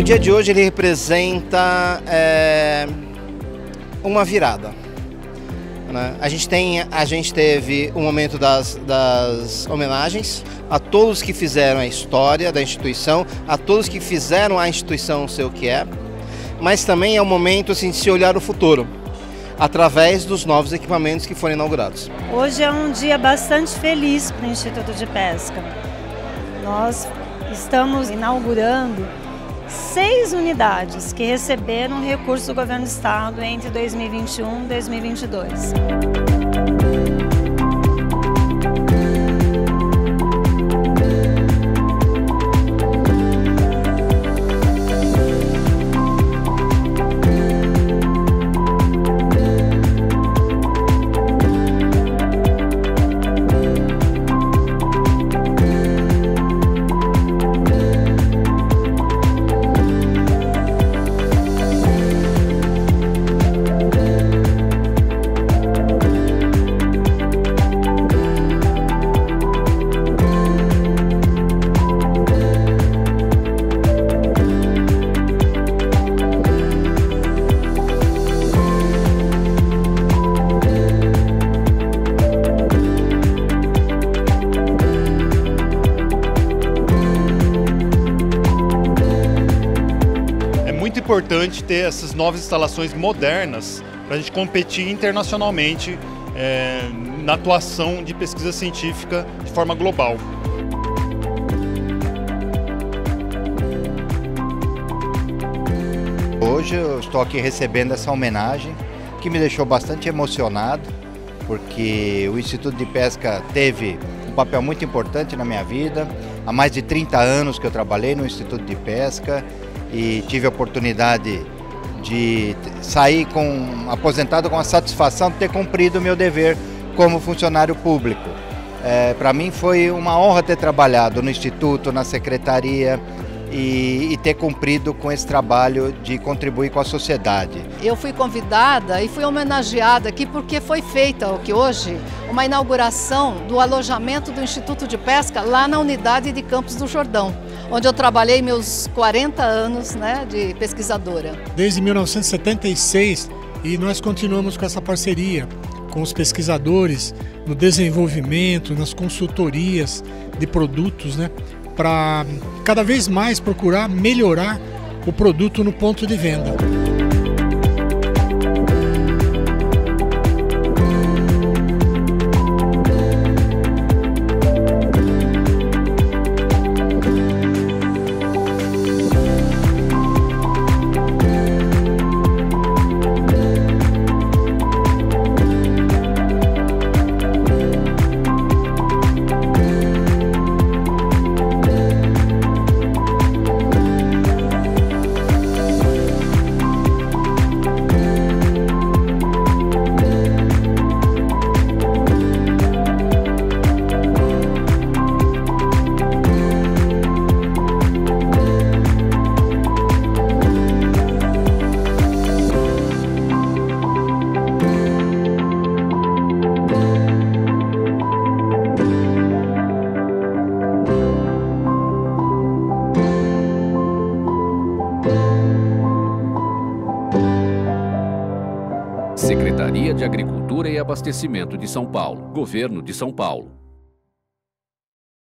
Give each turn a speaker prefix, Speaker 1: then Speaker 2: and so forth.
Speaker 1: dia de hoje ele representa uma virada, né? A gente teve o momento das homenagens a todos que fizeram a história da instituição, a todos que fizeram a instituição ser o que é, mas também é o momento assim, de se olhar o futuro, através dos novos equipamentos que foram inaugurados.
Speaker 2: Hoje é um dia bastante feliz para o Instituto de Pesca. Nós estamos inaugurando 6 unidades que receberam recurso do Governo do Estado entre 2021 e 2022.
Speaker 3: Muito importante ter essas novas instalações modernas para a gente competir internacionalmente na atuação de pesquisa científica de forma global.
Speaker 4: Hoje eu estou aqui recebendo essa homenagem que me deixou bastante emocionado, porque o Instituto de Pesca teve um papel muito importante na minha vida. Há mais de 30 anos que eu trabalhei no Instituto de Pesca e tive a oportunidade de sair aposentado com a satisfação de ter cumprido o meu dever como funcionário público. Para mim foi uma honra ter trabalhado no Instituto, na Secretaria e ter cumprido com esse trabalho de contribuir com a sociedade.
Speaker 5: Eu fui convidada e fui homenageada aqui porque foi feita hoje uma inauguração do alojamento do Instituto de Pesca lá na unidade de Campos do Jordão, onde eu trabalhei meus 40 anos, né, de pesquisadora.
Speaker 6: Desde 1976, e nós continuamos com essa parceria com os pesquisadores no desenvolvimento, nas consultorias de produtos, né, para cada vez mais procurar melhorar o produto no ponto de venda.
Speaker 7: Secretaria de Agricultura e Abastecimento de São Paulo, Governo de São Paulo.